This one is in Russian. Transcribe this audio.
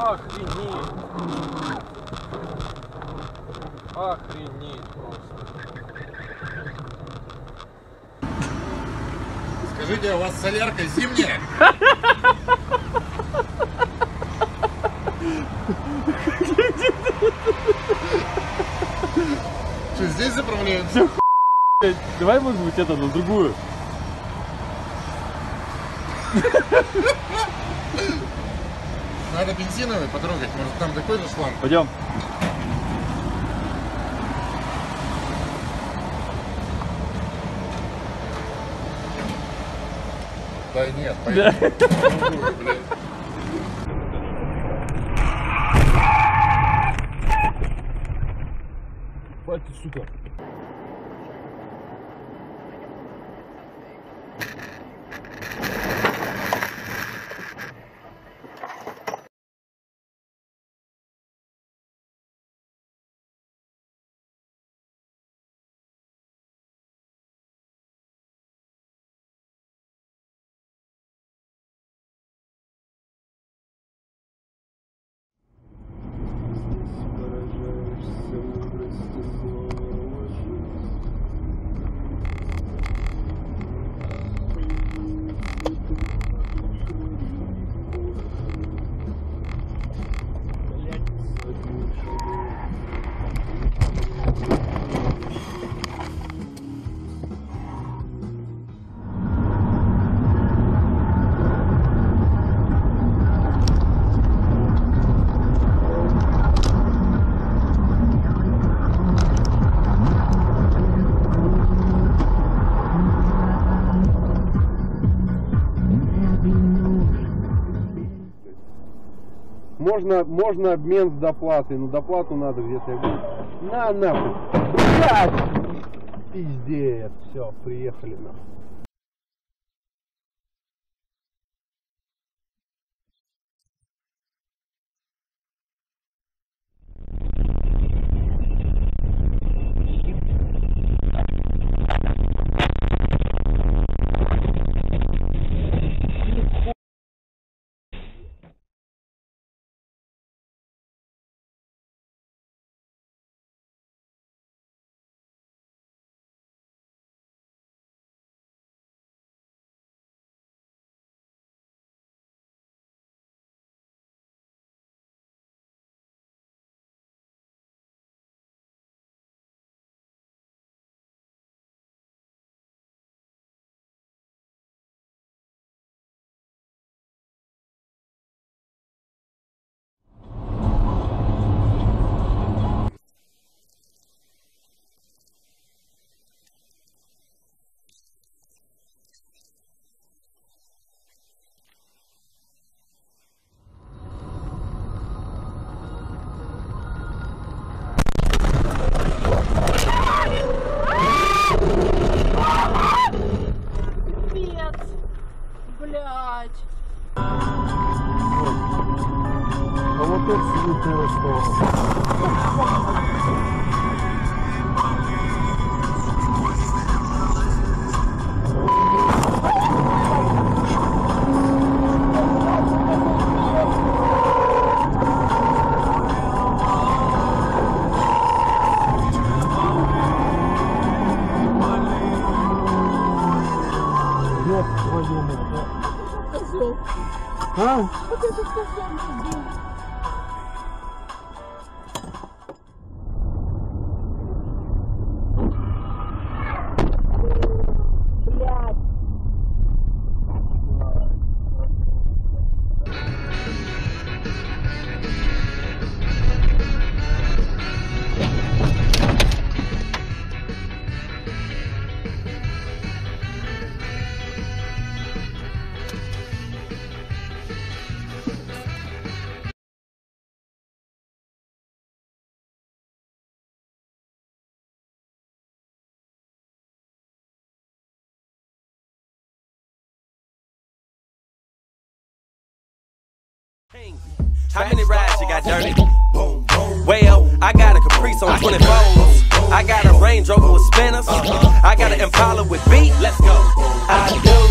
Охренеть. Охренеть просто. Скажите, а у вас солярка зимняя? Что, здесь заправляют? Давай, может быть, это на другую. Надо бензиновый потрогать, может там такой же шланг. Пойдем. Да нет, пойдем. Хватит, сука. Можно обмен с доплатой, но доплату надо где-то. На нахуй. Блядь! Пиздец. Все, приехали нахуй. Блять. А вот это святое что. Ёб твою мать. Козел. А? Вот этот козел не сбил. Блядь. How many rides you got, Dirty? Well, I got a Caprice on 24s. I got a Range Rover with spinners. I got an Impala with beat. Let's go. I do.